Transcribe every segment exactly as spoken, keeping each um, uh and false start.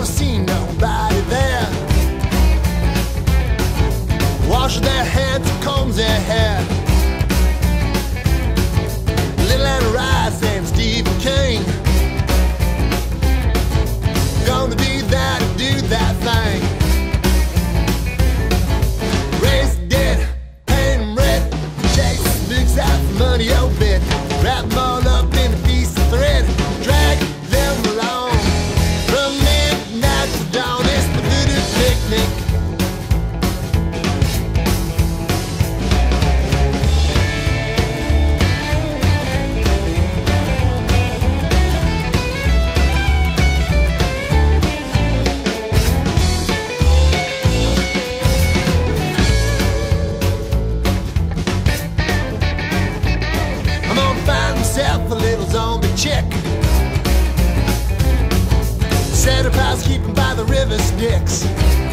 don't see nobody there. Washing their hands and combs their hair. Little Anna Rice and Stephen King. Gonna be there to do that thing. Raise the dead, paint them red, chase the spooks out for money, oh bit. Wrap them all up in a piece of thread, drag them along. From midnight to dawn, it's the voodoo picnic. Myself a little zombie chick. Set up housekeeping by the river Styx.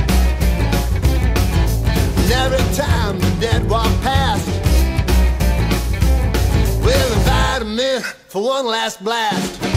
And every time the dead walk past, we'll invite them in for one last blast.